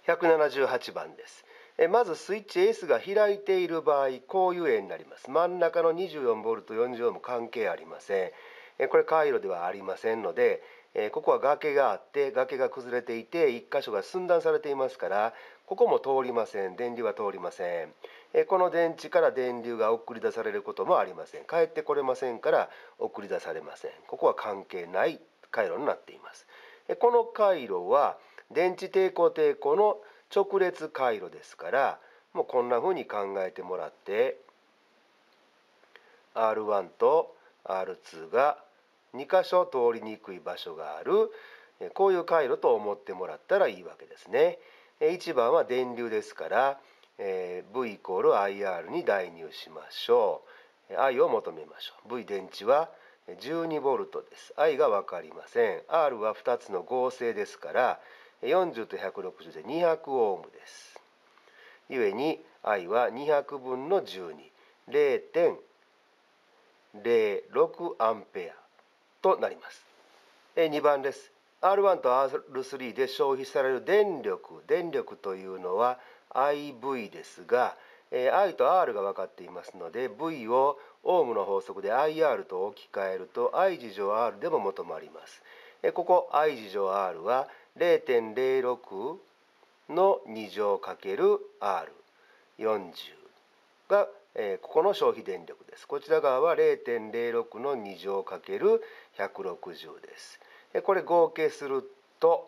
178番です。まずスイッチ S が開いている場合、こういう絵になります。真ん中の 24V40 オーム関係ありません。これ回路ではありませんので、ここは崖があって崖が崩れていて1箇所が寸断されていますから、ここも通りません。電流は通りません。この電池から電流が送り出されることもありません。帰ってこれませんから送り出されません。ここは関係ない回路になっています。この回路は電池抵抗の直列回路ですから、もうこんな風に考えてもらって R1 と R2 が2箇所通りにくい場所がある、こういう回路と思ってもらったらいいわけですね。1番は電流ですから、V イコール IR に代入しましょう。I を求めましょう。V 電池は 12V です。I が分かりません。R は2つの合成ですから40と160で200オームです。ゆえに I は200分の12、0.06 アンペアとなります。2番です。R1 と R3 で消費される電力というのは IV ですが、I と R が分かっていますので V をオームの法則で IR と置き換えると I 次乗 R でも求まります。ここ I 次乗 R は 0.06 の2乗かける R40 が、ここの消費電力です。こちら側は 0.06 の2乗かける160です。これ合計すると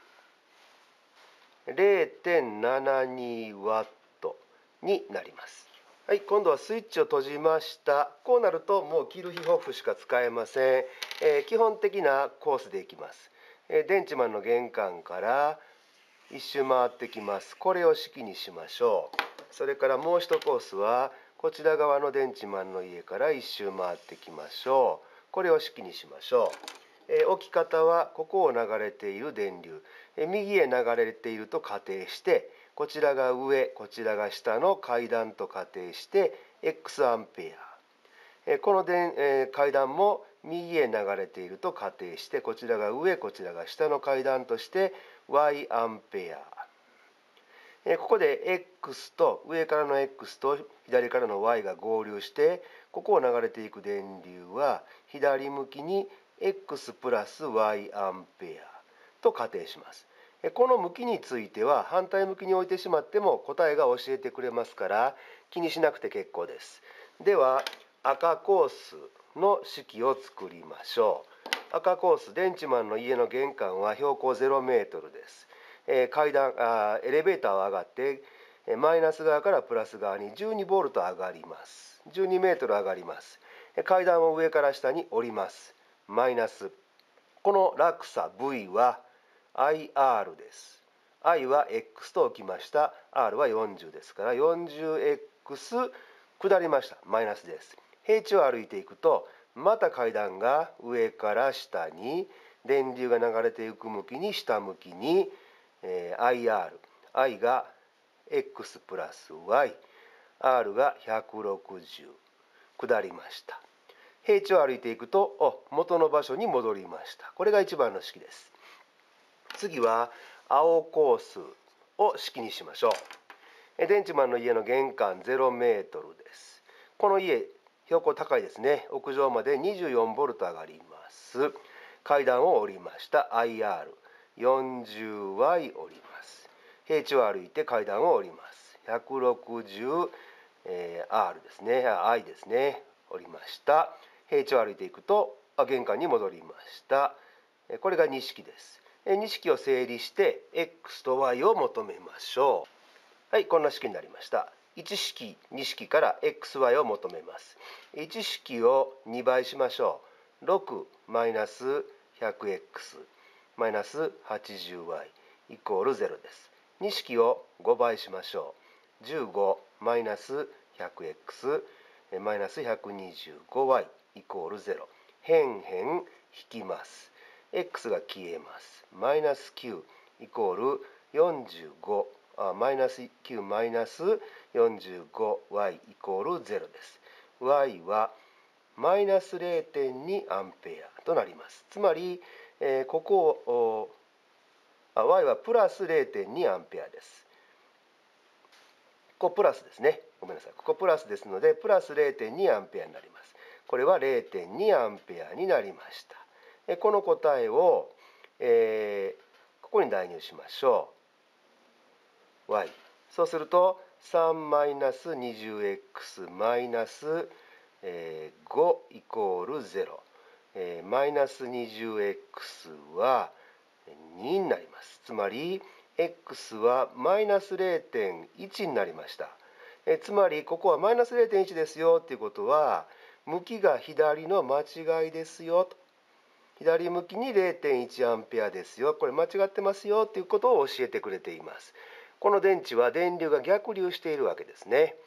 0.72 ワットになります。はい、今度はスイッチを閉じました。こうなるともうキルヒホフしか使えません。基本的なコースでいきます。電池マンの玄関から一周回ってきます。これを式にしましょう。それからもう一コースはこちら側の電池マンの家から一周回ってきましょう。これを式にしましょう。置き方はここを流れている電流、右へ流れていると仮定して、こちらが上、こちらが下の階段と仮定して X アンペア。この階段も右へ流れていると仮定して、こちらが上、こちらが下の階段として Y アンペア。ここで X と上からの X と左からの Y が合流して、ここを流れていく電流は左向きに X プラス Y アンペアと仮定します。この向きについては反対向きに置いてしまっても答えが教えてくれますから気にしなくて結構です。では赤コースの式を作りましょう。赤コース、電池マンの家の玄関は標高0メートルです。エレベーターを上がってマイナス側からプラス側に12ボルト上がります。12メートル上がります。階段を上から下に降ります。マイナス。この落差 V は IR です。I は X と置きました。R は40ですから 40X 下りました。マイナスです。平地を歩いていくとまた階段が上から下に電流が流れていく向きに下向きに、IR、I が X プラス Y、R が160下りました。平地を歩いていくと元の場所に戻りました。これが1番の式です。次は青コースを式にしましょう。電池マンの家の玄関0メートルです。この家標高高いですね。屋上まで24ボルト上がります。階段を降りました。IR40Y 降ります。平地を歩いて階段を降ります。160、R ですね。I ですね。降りました。平地を歩いていくと玄関に戻りました。これが2式です。2式を整理して X と Y を求めましょう。はい、こんな式になりました。1式、2式から XY を求めます。1式を2倍しましょう。6マイナス 100X マイナス 80Y イコール0です。2式を5倍しましょう。15マイナス 100X マイナス 125Y イコール0。変引きます。X が消えます。マイナス9イコール45マイナス9マイナス 45y イコール0です。y はマイナス 0.2 アンペアとなります。つまり、ここを Y はプラス 0.2 アンペアです。ここプラスですね。ごめんなさい。ここプラスですので、プラス 0.2 アンペアになります。これは 0.2 アンペアになりました。この答えを、ここに代入しましょう。Y。そうすると、3-20x マイナス5イコール0。マイナス 20x は2になります。つまり、x はマイナス 0.1 になりました。つまり、ここはマイナス 0.1 ですよっていうことは、向きが左の間違いですよと。左向きに 0.1 アンペアですよ。これ間違ってますよっていうことを教えてくれています。この電池は電流が逆流しているわけですね。